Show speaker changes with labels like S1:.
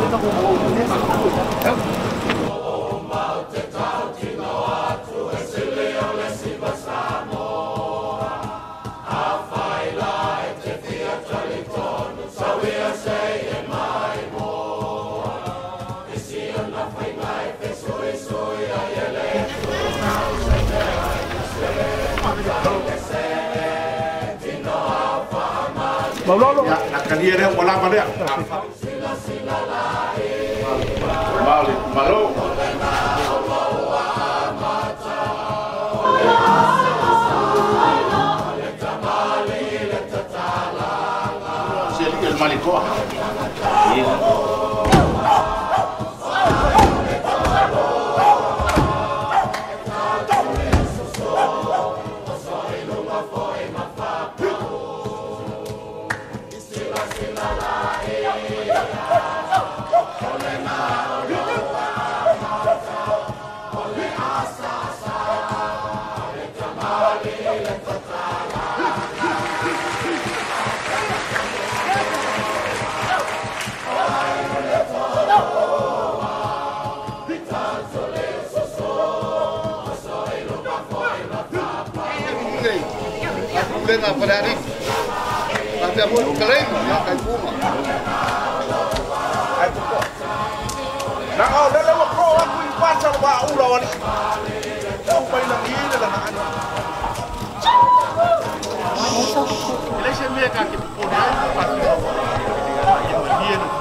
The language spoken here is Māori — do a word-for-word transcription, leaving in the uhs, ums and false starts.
S1: Belum, nak kalian dia wala pada. Balik, malu. Siapa Malik kau? Dengan pada hari tapi aku kelain yang kayu bunga. Nah, oh, dah lewat kau aku ipan sama bau lawan. Kau main lagi dalam anak. Election dia kaki pun dia pasti. Dia